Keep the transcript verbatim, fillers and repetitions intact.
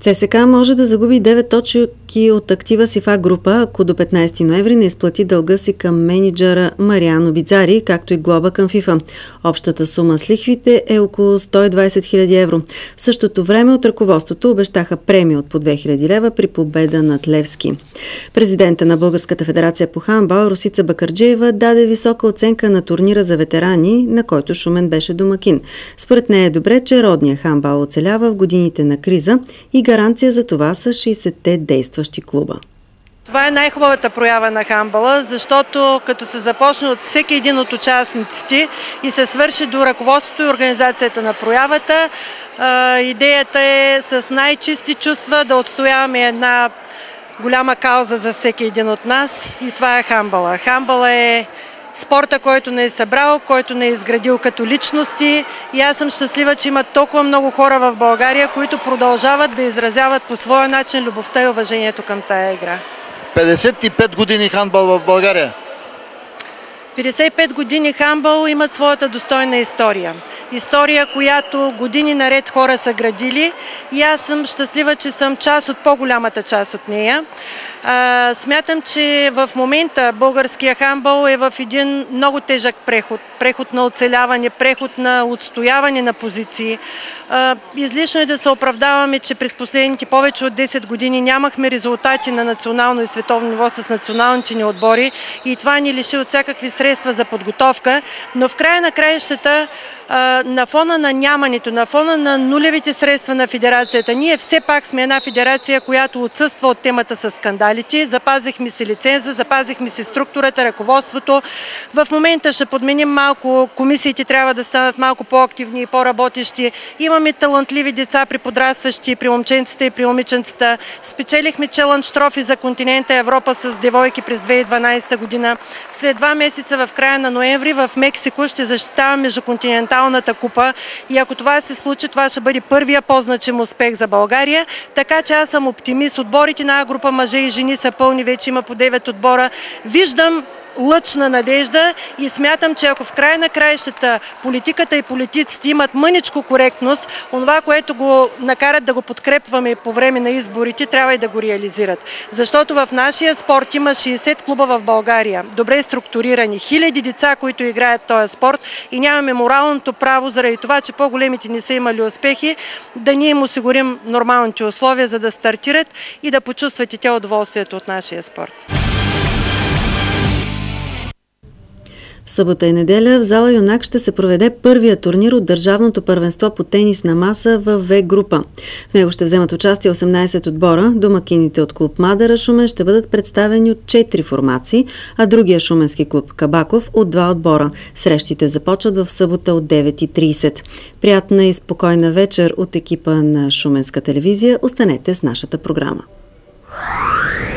ЦСКА може да загуби девет точки от актива си в А група, ако до петнайсети ноември не изплати дълга си към мениджъра Мариано Бидзари, както и глоба към ФИФА. Общата сума с лихвите е около сто и двайсет хиляди евро. В същото време от ръководството обещаха премия от по две хиляди лева при победа над Левски. Президента на Българската федерация по хандбал Росица Бакърджиева даде висока оценка на турнира за ветерани, на който Шумен беше домакин. Според нея е добре, че родният хандбал оцелява в годините на криза и гаранция за това са шейсетте действащи клуба. Това е най-хубавата проява на хандбала, защото като се започне от всеки един от участниците и се свърши до ръководството и организацията на проявата, идеята е с най-чисти чувства да отстояваме една голяма кауза за всеки един от нас и това е хандбала. Хандбала е спорта, който не е събрал, който не е изградил като личности и аз съм щастлива, че има толкова много хора в България, които продължават да изразяват по своя начин любовта и уважението към тая игра. петдесет и пет години хандбал в България. петдесет и пет години хандбал имат своята достойна история. История, която години наред хора са градили и аз съм щастлива, че съм част от по-голямата част от нея. А, смятам, че в момента българския хандбал е в един много тежък преход. Преход на оцеляване, преход на отстояване на позиции. А, излишно е да се оправдаваме, че през последните повече от десет години нямахме резултати на национално и световно ниво с националните ни отбори и това ни лиши от всякакви средства за подготовка, но в края на краищата на фона на нямането, на фона на нулевите средства на федерацията, ние все пак сме една федерация, която отсъства от темата с скандалите. Запазихме си лиценза, запазихме си структурата, ръководството. В момента ще подменим малко, комисиите трябва да станат малко по-активни и по-работещи. Имаме талантливи деца при подрастващи, при момченцата и при момиченцата. Спечелихме челендж трофи за континента Европа с девойки през две хиляди и дванайсета година. След два месеца в края на ноември в Мексико ще защитаваме междуконтиненталната купа и ако това се случи, това ще бъде първия по-значим успех за България. Така че аз съм оптимист. Отборите на А група мъже и жени са пълни, вече има по девет отбора. Виждам лъч на надежда и смятам, че ако в края на краищата политиката и политиците имат мъничко коректност, онова, което го накарат да го подкрепваме по време на изборите, трябва и да го реализират. Защото в нашия спорт има шейсет клуба в България, добре структурирани, хиляди деца, които играят този спорт и нямаме моралното право, заради това, че по-големите не са имали успехи, да ние им осигурим нормалните условия, за да стартират и да почувстват и те удоволствието от нашия спорт. В събота и неделя в зала Юнак ще се проведе първия турнир от Държавното първенство по тенис на маса в В група. В него ще вземат участие осемнайсет отбора. Домакините от клуб Мадара Шумен ще бъдат представени от четири формации, а другия шуменски клуб Кабаков от два отбора. Срещите започват в събота от девет и трийсет. Приятна и спокойна вечер от екипа на Шуменска телевизия. Останете с нашата програма.